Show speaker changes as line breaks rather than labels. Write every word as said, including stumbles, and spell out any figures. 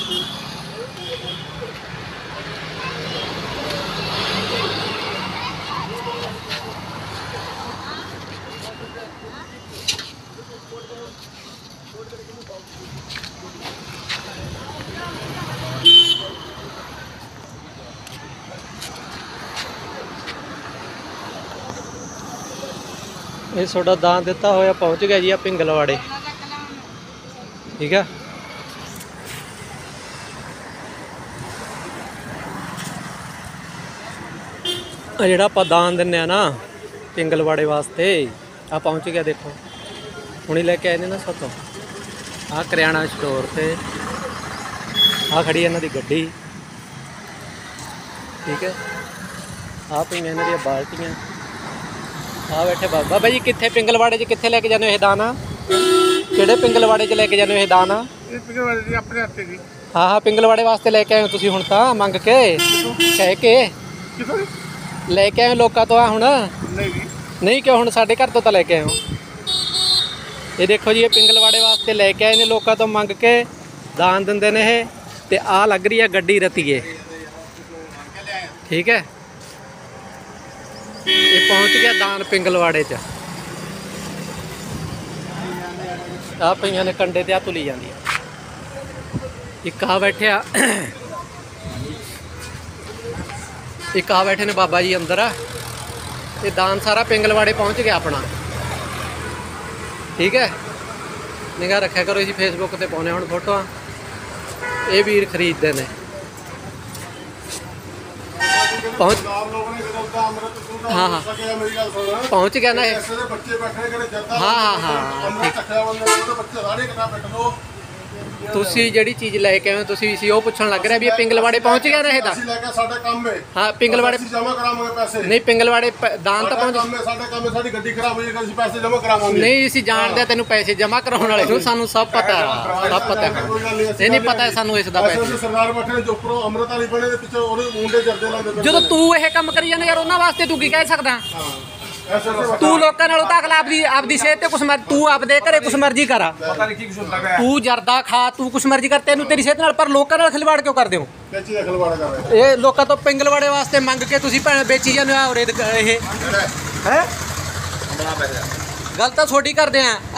ये थोड़ा दान दिता होया पहुँच गया जी आ पिंगलवाड़े। ठीक है, जोड़ा आप दान दिने ना पिंगलवाड़े वास्ते आ पहुँच गया। देखो हुणी लैके आए ने ना सतों आ करियाना स्टोर से आ खड़ी इन्हां दी गड्डी। ठीक है, आ पई इन्हां दी बाल्टियां। आ बैठे बाबा बाबा जी कित्थे पिंगलवाड़े च कित्थे लैके जाने हो दान? किहड़े पिंगलवाड़े च लैके जाने हो दान? हाँ हाँ पिंगलवाड़े वास्ते लैके आए हो तुसीं हुण तां मंग के कह के लैके आए लोकां तो। हुण नहीं क्यों हुण साडे घर तो तां लैके आए हो। ये देखो जी ये पिंगलवाड़े वास्ते लैके आए ने लोकां तो मंग के दान दिंदे ने। ये ते आ लग रही है गड्डी रतिए। ठीक है, ये पहुँच गया दान पिंगलवाड़े च। आ पईयां ने कंडे ते आ तुली जांदी। एक आ बैठे एक आ बैठे ने बाबा जी अंदर। ये दान सारा पिंगलवाड़े पहुँच गया अपना। ठीक है, निगाह रखा करो इसी फेसबुक ते पाने हुण फोटो। ये वीर खरीदते ने पहुँच। हाँ हाँ पहुँच गया ना। हाँ हाँ हाँ तुसी जिहड़ी चीज़ लैके आए तुसी इसी वो पुछण लग रहा भी पिंगलवाड़े पहुँच गया ना। ये हाँ पिंगलवाड़े नहीं पिंगलवाड़े दान तो पहुँच नहीं इसी जानते तेन पैसे जमा कराने वाले सानू सब पता है। सब पता है ये नहीं पता है सानू इसदा पैसे। जो तू ये काम करी जाना यार उन्हां वास्ते तू की कह सकदा? तू लोगों नालों तां अगला आपदी आपदी सेहत ते कुछ मर्जी तू आपदे घरे कुछ मर्जी कर तू जरदा खा तू कुछ मर्जी कर तेनू तेरी सेहत नाल पर लोगों नाल खिलवाड़ क्यों करदे हो? ये लोगों तो पिंगलवाड़े वास्ते मंग के तुसीं भैण बेची जांदे हो। ये है गल तां थोड़ी करदे आ।